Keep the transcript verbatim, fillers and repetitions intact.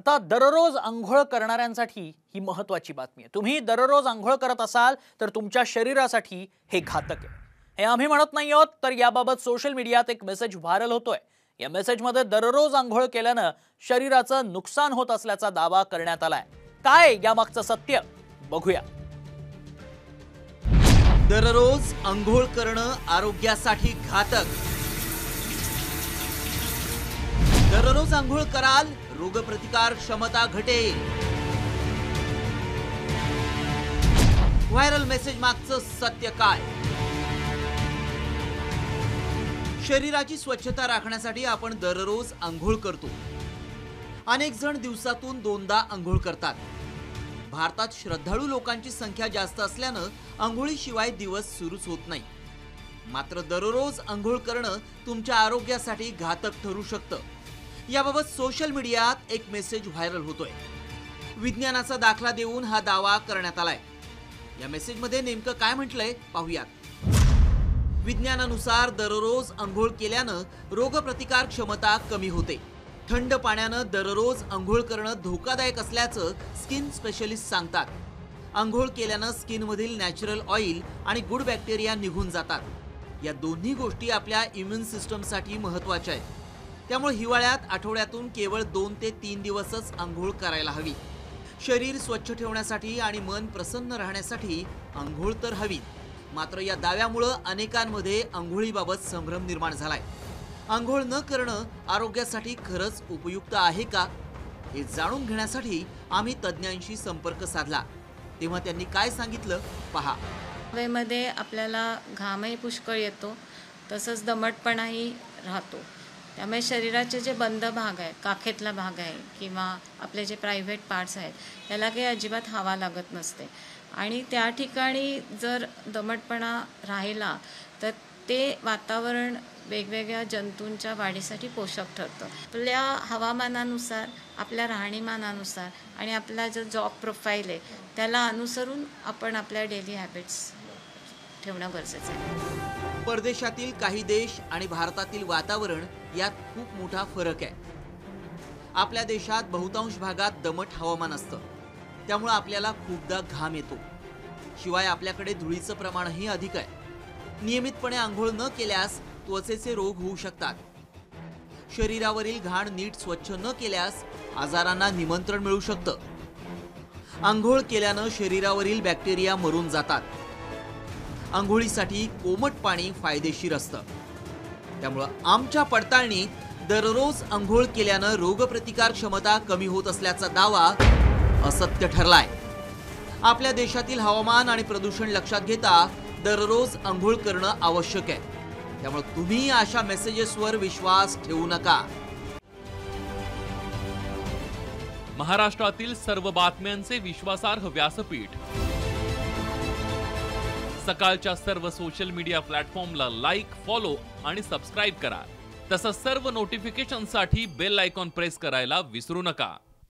आता दररोज अंघोळ करणाऱ्यांसाठी ही महत्त्वाची बातमी आहे। तुम्ही दररोज अंघोळ करत असाल तर तुमच्या शरीरासाठी हे घातक आहे। हे आम्ही म्हणत नाही आहोत, तर याबाबत सोशल मीडियात एक मेसेज व्हायरल होतोय। या मेसेजमध्ये दररोज अंघोळ केल्याने शरीराचं नुकसान होत असल्याचा दावा करण्यात आलाय। काय यामागचं सत्य बघूया। दररोज अंघोळ करणं आरोग्यासाठी घातक। दररोज अंघोळ कराल रोगप्रतिकार क्षमता घटेल। व्हायरल मेसेज मागचं सत्य काय? शरीराची स्वच्छता राखण्यासाठी आपण दररोज अंघोळ करतो। अनेक जण दिवसातून दोनदा अंघोळ करतात। भारतात श्रद्धाळू लोकांची संख्या जास्त असल्यानं अंघोळीशिवाय दिवस सुरूच होत नाही। मात्र दररोज अंघोळ करणं तुमच्या आरोग्यासाठी घातक ठरू शकतं। याबाबत सोशल मीडियात एक मेसेज व्हायरल होतोय। विज्ञानाचा दाखला देऊन हा दावा करण्यात आलाय। या मेसेजमध्ये नेमकं काय म्हटलंय पाहूयात। विज्ञानानुसार दररोज अंघोळ केल्यानं रोगप्रतिकार क्षमता कमी होते। थंड पाण्यानं दररोज अंघोळ करणं धोकादायक असल्याचं स्किन स्पेशलिस्ट सांगतात। अंघोळ केल्यानं स्किनमधील नॅचरल ऑइल आणि गुड बॅक्टेरिया निघून जातात। या दोन्ही गोष्टी आपल्या इम्युन सिस्टमसाठी महत्त्वाच्या आहेत। त्यामुळे हिवाळ्यात आठवड्यातून केवळ दोन ते तीन दिवसच अंघोळ करायला हवी। शरीर स्वच्छ ठेवण्यासाठी आणि मन प्रसन्न राहण्यासाठी अंघोळ तर हवी। मात्र या दाव्यामुळे अनेकांमध्ये अंघोळीबाबत संभ्रम निर्माण झालाय। अंघोळ न करणं आरोग्यासाठी खरंच उपयुक्त आहे का, हे जाणून घेण्यासाठी आम्ही तज्ञांशी संपर्क साधला। तेव्हा त्यांनी काय सांगितलं पहा। हवेमध्ये आपल्याला घामही पुष्कळ येतो, तसंच दमटपणाही राहतो। त्यामुळे शरीराचे जे बंद भाग आहे, काखेतला भाग आहे किंवा आपले जे प्रायव्हेट पार्ट्स आहेत, त्याला काही अजिबात हवा लागत नसते। आणि त्या ठिकाणी जर दमटपणा राहिला तर ते वातावरण वेगवेगळ्या जंतूंच्या वाढीसाठी पोषक ठरतं। आपल्या हवामानानुसार, आपल्या राहणीमानानुसार आणि आपला जो जॉब प्रोफाईल आहे त्याला अनुसरून आपण आपल्या डेली हॅबिट्स ठेवणं गरजेचं आहे। परदेशातील काही देश आणि भारतातील वातावरण यात खूप मोठा फरक आहे। आपल्या देशात बहुतांश भागात दमट हवामान असतं, त्यामुळे आपल्याला खूपदा घाम येतो। शिवाय आपल्याकडे धुळीचं प्रमाणही अधिक आहे। नियमितपणे आंघोळ न केल्यास त्वचेचे रोग होऊ शकतात। शरीरावरील घाण नीट स्वच्छ न केल्यास आजारांना निमंत्रण मिळू शकतं। आंघोळ केल्यानं शरीरावरील बॅक्टेरिया मरून जातात। आंघोळीसाठी कोमट पाणी फायदेशीर असतं। त्यामुळे आमच्या पडताळणीत दररोज आंघोळ केल्यानं रोगप्रतिकार क्षमता कमी होत असल्याचा दावा असत्य ठरलाय। आपल्या देशातील हवामान आणि प्रदूषण लक्षात घेता दररोज आंघोळ करणं आवश्यक आहे। त्यामुळे तुम्ही अशा मेसेजेसवर विश्वास ठेवू नका। महाराष्ट्रातील सर्व बातम्यांचे विश्वासार्ह व्यासपीठ सकाळच्या सर्व सोशल मीडिया प्लॅटफॉर्मला लाईक, फॉलो आणि सबस्क्राईब करा। तसंच सर्व नोटिफिकेशनसाठी बेल आयकॉन प्रेस करायला विसरू नका।